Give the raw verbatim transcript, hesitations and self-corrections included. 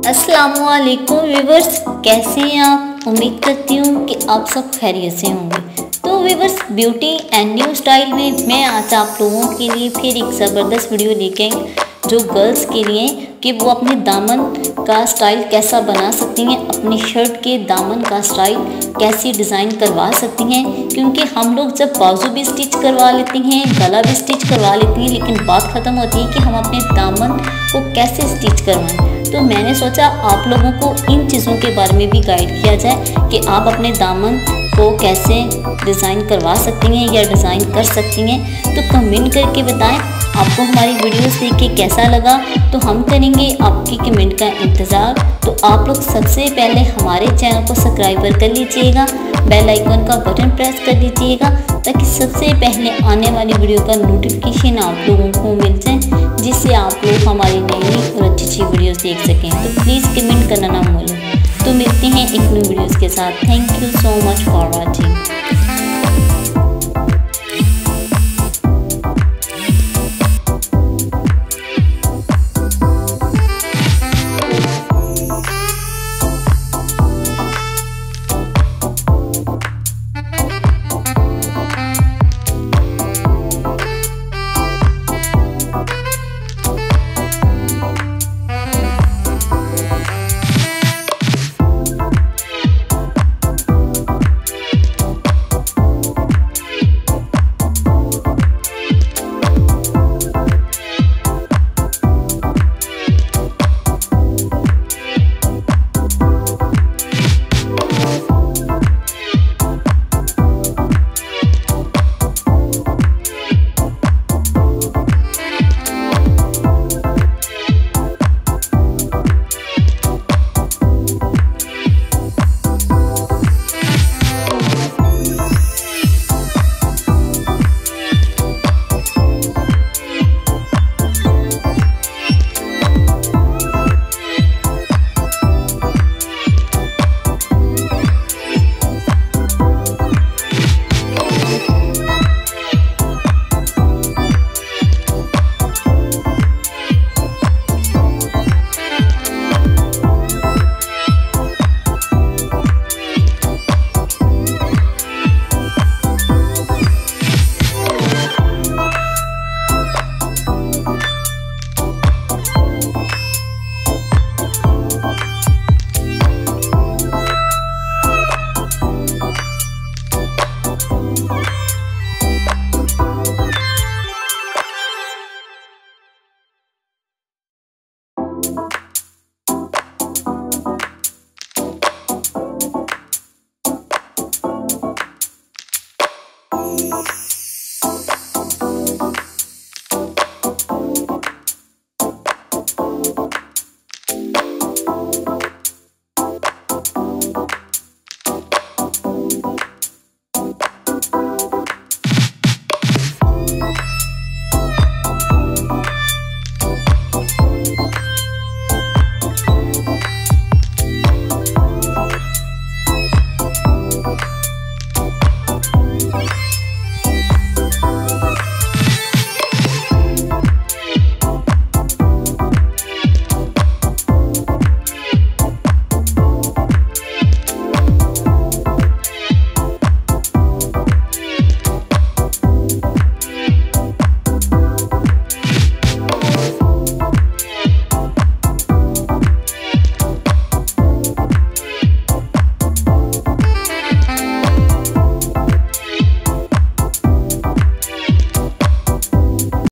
अस्सलामुअलैकुम व्यूवर्स, कैसे हैं आप। उम्मीद करती हूँ कि आप सब खैरियत से होंगे। तो viewers, beauty and new style में मैं आज आप लोगों के लिए फिर एक ज़बरदस्त वीडियो लेके आई, जो गर्ल्स के लिए कि वो अपने दामन का स्टाइल कैसा बना सकती हैं, अपनी शर्ट के दामन का स्टाइल कैसी डिज़ाइन करवा सकती हैं। क्योंकि हम लोग जब बाजू भी स्टिच करवा लेती हैं, गला भी स्टिच करवा लेती हैं, लेकिन बात ख़त्म होती है कि हम अपने दामन को कैसे स्टिच करवाएं। तो मैंने सोचा आप लोगों को इन चीज़ों के बारे में भी गाइड किया जाए कि आप अपने दामन को कैसे डिज़ाइन करवा सकती हैं या डिज़ाइन कर सकती हैं। तो कमेंट करके बताएं आपको हमारी वीडियोस देख के कैसा लगा। तो हम करेंगे आपकी कमेंट का इंतज़ार। तो आप लोग सबसे पहले हमारे चैनल को सब्सक्राइब कर लीजिएगा, बेल आइकन का बटन प्रेस कर लीजिएगा, ताकि सबसे पहले आने वाली वीडियो का नोटिफिकेशन आप लोगों को मिल जाए, जिससे आप लोग हमारी नई नई और अच्छी अच्छी वीडियोस देख सकें। तो प्लीज़ कमेंट करना ना भूलें। तो मिलते हैं एक न्यू वीडियोस के साथ। Thank you so much for watching.